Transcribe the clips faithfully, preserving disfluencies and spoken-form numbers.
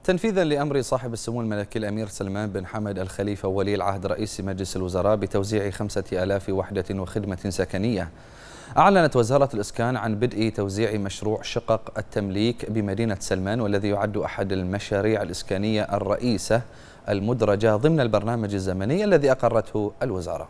تنفيذا لأمر صاحب السمو الملكي الأمير سلمان بن حمد الخليفة ولي العهد رئيس مجلس الوزراء بتوزيع خمسة آلاف وحدة وخدمة سكنية، أعلنت وزارة الإسكان عن بدء توزيع مشروع شقق التمليك بمدينة سلمان، والذي يعد أحد المشاريع الإسكانية الرئيسة المدرجة ضمن البرنامج الزمني الذي أقرته الوزارة.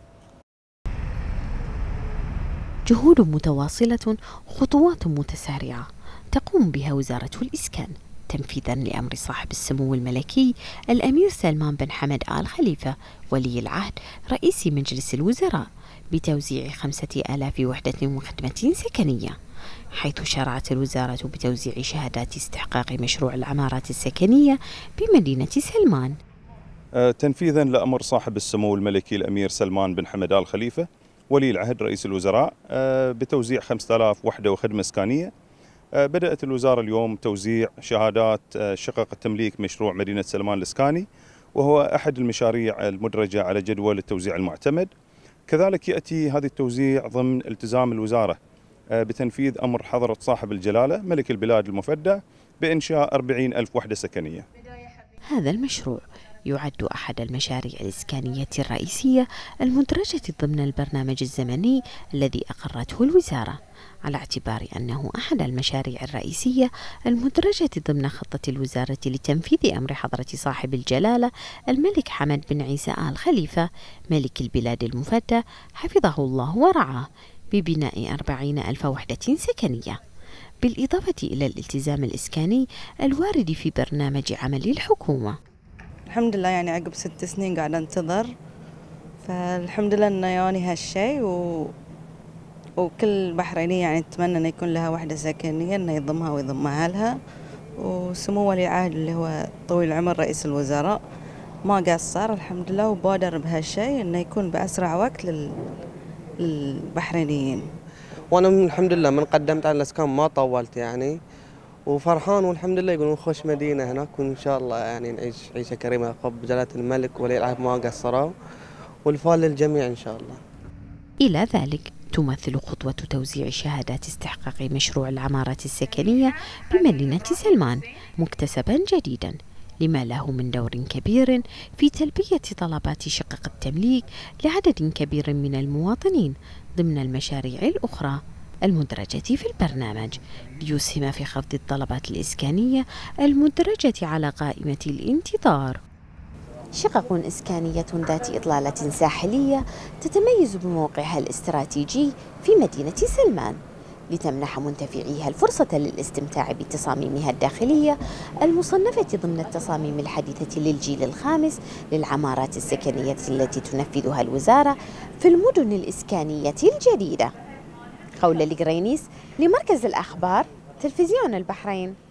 جهود متواصلة، خطوات متسارعة تقوم بها وزارة الإسكان تنفيذا لأمر صاحب السمو الملكي الأمير سلمان بن حمد آل خليفة ولي العهد رئيس مجلس الوزراء بتوزيع خمسة آلاف وحدة وخدمة سكنية، حيث شرعت الوزارة بتوزيع شهادات استحقاق مشروع العمارات السكنية بمدينة سلمان. تنفيذا لأمر صاحب السمو الملكي الأمير سلمان بن حمد آل خليفة ولي العهد رئيس الوزراء بتوزيع خمسة آلاف وحدة وخدمة سكانية، بدأت الوزارة اليوم توزيع شهادات شقق التمليك مشروع مدينة سلمان الإسكاني، وهو أحد المشاريع المدرجة على جدول التوزيع المعتمد. كذلك يأتي هذا التوزيع ضمن التزام الوزارة بتنفيذ أمر حضرة صاحب الجلالة ملك البلاد المفدى بإنشاء أربعين ألف وحدة سكنية. هذا المشروع يعد أحد المشاريع الإسكانية الرئيسية المدرجة ضمن البرنامج الزمني الذي أقرته الوزارة، على اعتبار أنه أحد المشاريع الرئيسية المدرجة ضمن خطة الوزارة لتنفيذ أمر حضرة صاحب الجلالة الملك حمد بن عيسى آل خليفة ملك البلاد المفدى حفظه الله ورعاه ببناء أربعين ألف وحدة سكنية، بالإضافة إلى الالتزام الإسكاني الوارد في برنامج عمل الحكومة. الحمد لله، يعني عقب ست سنين قاعدة انتظر، فالحمد لله انه يوني هالشيء و... وكل بحرينية يعني تتمنى انه يكون لها وحدة سكنية انه يضمها ويضم اهلها، وسمو ولي العهد اللي هو طويل العمر رئيس الوزراء ما قصر الحمد لله وبادر بهالشيء انه يكون باسرع وقت لل... للبحرينيين. وانا من الحمد لله من قدمت على الاسكان ما طولت يعني، وفرحان والحمد لله يقولون خوش مدينة هناك، وإن شاء الله يعني نعيش عيشة كريمة قب جلالة الملك ولي العهد ما قصروا، والفال للجميع إن شاء الله. إلى ذلك تمثل خطوة توزيع شهادات استحقاق مشروع العمارات السكنية بمدينة سلمان مكتسبا جديدا لما له من دور كبير في تلبية طلبات شقق التمليك لعدد كبير من المواطنين ضمن المشاريع الأخرى المدرجة في البرنامج، ليسهم في خفض الطلبات الإسكانية المدرجة على قائمة الانتظار. شقق إسكانية ذات إطلالة ساحلية تتميز بموقعها الاستراتيجي في مدينة سلمان، لتمنح منتفعيها الفرصة للاستمتاع بتصاميمها الداخلية المصنفة ضمن التصاميم الحديثة للجيل الخامس للعمارات السكنية التي تنفذها الوزارة في المدن الإسكانية الجديدة. خولة القرينيس لمركز الأخبار تلفزيون البحرين.